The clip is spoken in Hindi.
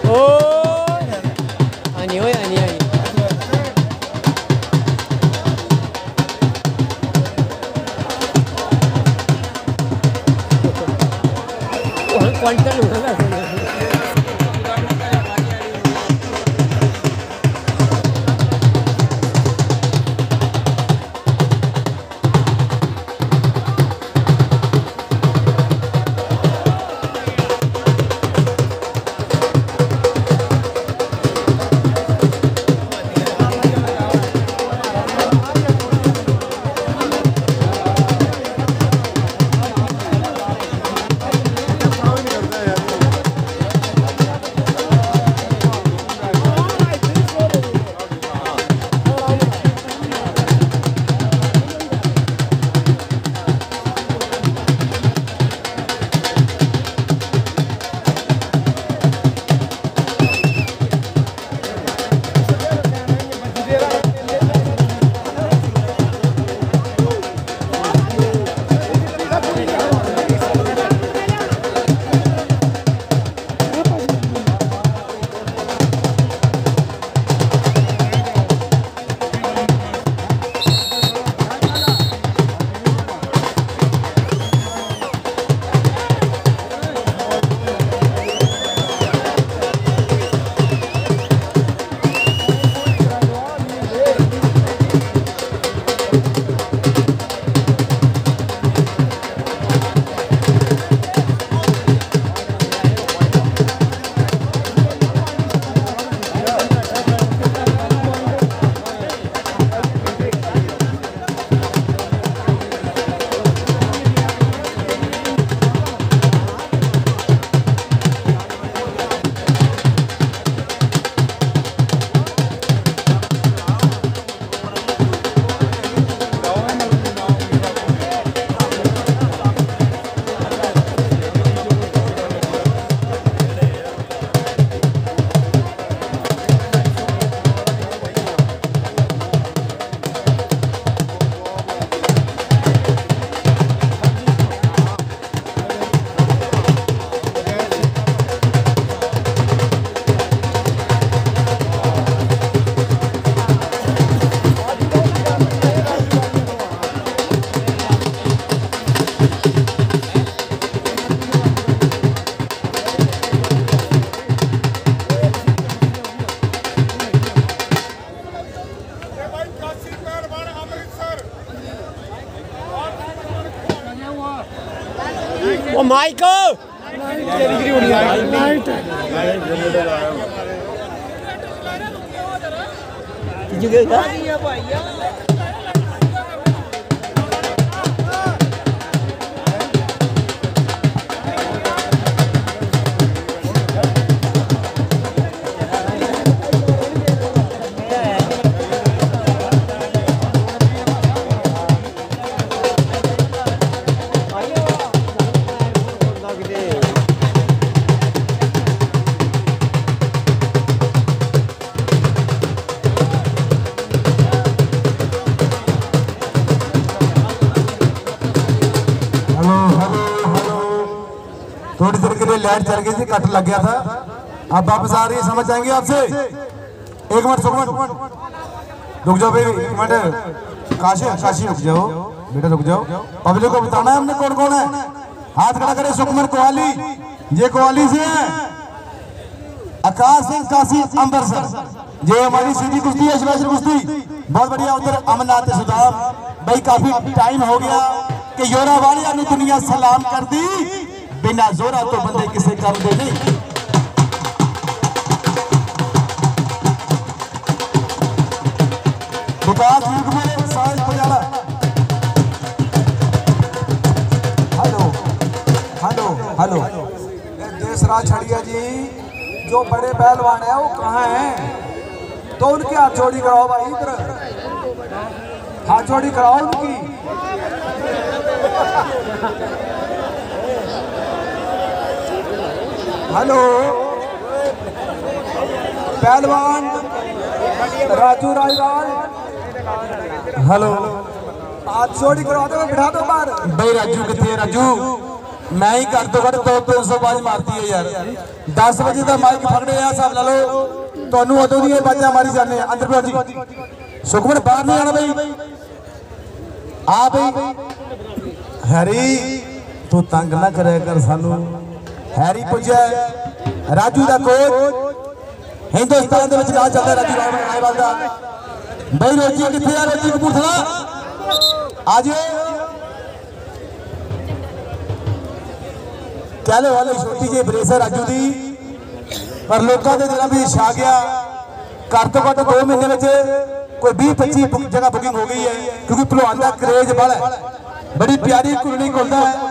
आनी हो आनी आनी क्वांटल होगा ना ओ माइक थोड़ी देर के लिए लाइट चल गई थी, कट लग गया था। अब वापस आ रही है, समझ आएंगे आपसे। एक मिनट रुक जाओ भाई, एक मिनट। काशी रुक जाओ बेटा, रुक जाओ। पब्लिक को बताना है हमने कौन कौन है। हाथ खड़ा करे। सुकुमार कोहली, ये कोहली से है। आकाश सिंह काशी अमृतसर, ये हमारी सीधी कुश्ती है, स्पेशल कुश्ती बहुत बढ़िया। उधर अमरनाथ सुदाम भाई, काफी टाइम हो गया कि योरा वालिया ने दुनिया सलाम कर दी, बिना जोरा तो बंदे किसे काम दे नहीं। विकास युग में साज बजाना। हेलो देशराज छड़िया जी, जो बड़े पहलवान है वो कहाँ हैं? तो उनकी हाथ जोड़ी कराओ भाई, इधर हाथ जोड़ी कराओ उनकी। हेलो पहलवान राजू राजवाल, हेलो हाथ जोड़ी करा दो, बिठा दो बाहर भाई। राजू कितने? राजू मैं ही घट तो घट 200 बाज मारती है यार। 10 बजे का माइक फकड़े हिसाब ला लो तुहानू उदों दी बाजा मारी जाने अंदर पे जी। सुखमन बाहर नहीं आना भाई आ भाई। हैरी तू तंग ना करे कर सानू। हैरी पुजा राजू का कोच हिंदुस्तान के नाम चलता राजू रायवाल का भाई। रोजी कितने आ रोजी कपूरथला आज कह लो वाले छोटी जी ब्रेस है राजू की पर लोगों के दिलों में छा गया। घट तो घट 2 महीने में कोई 20-25 जगह बुकिंग हो गई है क्योंकि भलवान का क्रेज बड़ा है। बड़ी प्यारी कुरनी खुलता है।